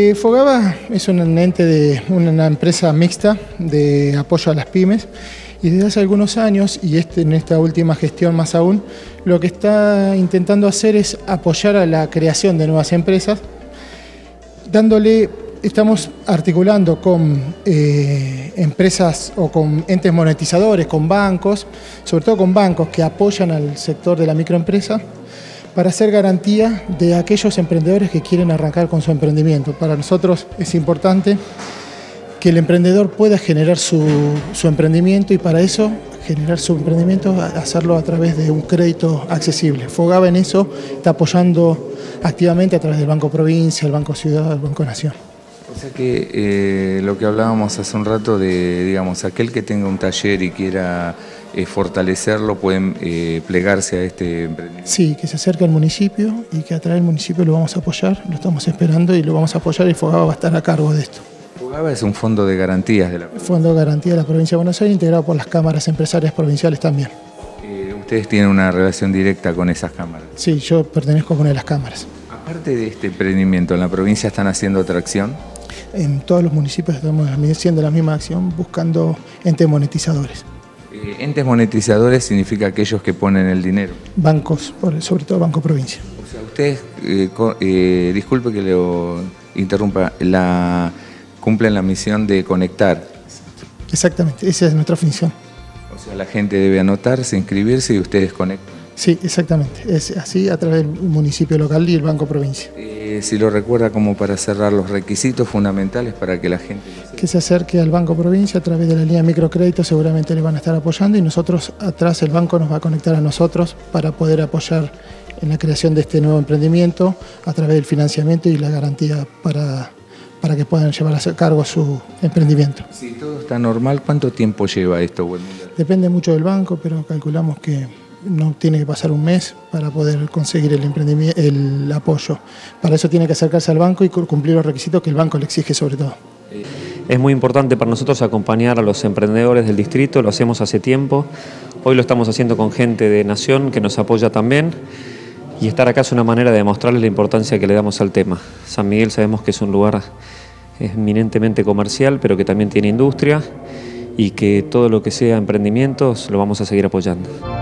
Fogaba es un ente de una empresa mixta de apoyo a las pymes y desde hace algunos años, y en esta última gestión más aún, lo que está intentando hacer es apoyar a la creación de nuevas empresas, estamos articulando con empresas o con entes monetizadores, con bancos, sobre todo con bancos que apoyan al sector de la microempresa, para hacer garantía de aquellos emprendedores que quieren arrancar con su emprendimiento. Para nosotros es importante que el emprendedor pueda generar su emprendimiento y para eso, generar su emprendimiento, hacerlo a través de un crédito accesible. Fogaba en eso está apoyando activamente a través del Banco Provincia, el Banco Ciudad, el Banco Nación. O sea que lo que hablábamos hace un rato de, digamos, aquel que tenga un taller y quiera fortalecerlo, pueden plegarse a este emprendimiento. Sí, que se acerque al municipio y que a través del municipio lo vamos a apoyar, lo estamos esperando y lo vamos a apoyar y Fogaba va a estar a cargo de esto. Fogaba es un fondo de garantías de la provincia. Fondo de garantía de la provincia de Buenos Aires, integrado por las cámaras empresarias provinciales también. ¿Ustedes tienen una relación directa con esas cámaras? Sí, yo pertenezco a una de las cámaras. Aparte de este emprendimiento, ¿en la provincia están haciendo otra acción? En todos los municipios estamos haciendo la misma acción, buscando entes monetizadores. Entes monetizadores significa aquellos que ponen el dinero. Bancos, sobre todo Banco Provincia. O sea, ustedes, disculpe que lo interrumpa, cumplen la misión de conectar. Exactamente, esa es nuestra función. O sea, la gente debe anotarse, inscribirse y ustedes conectan. Sí, exactamente, es así a través del municipio local y el Banco Provincia. Si lo recuerda, como para cerrar, los requisitos fundamentales para que la gente... Que se acerque al Banco Provincia a través de la línea de microcrédito, seguramente le van a estar apoyando y nosotros atrás el banco nos va a conectar a nosotros para poder apoyar en la creación de este nuevo emprendimiento a través del financiamiento y la garantía para que puedan llevar a cargo su emprendimiento. Si todo está normal, ¿cuánto tiempo lleva esto, Wilmiller? Depende mucho del banco, pero calculamos que no tiene que pasar un mes para poder conseguir el apoyo. Para eso tiene que acercarse al banco y cumplir los requisitos que el banco le exige sobre todo. Es muy importante para nosotros acompañar a los emprendedores del distrito, lo hacemos hace tiempo. Hoy lo estamos haciendo con gente de Nación que nos apoya también. Y estar acá es una manera de demostrarles la importancia que le damos al tema. San Miguel sabemos que es un lugar eminentemente comercial, pero que también tiene industria y que todo lo que sea emprendimientos lo vamos a seguir apoyando.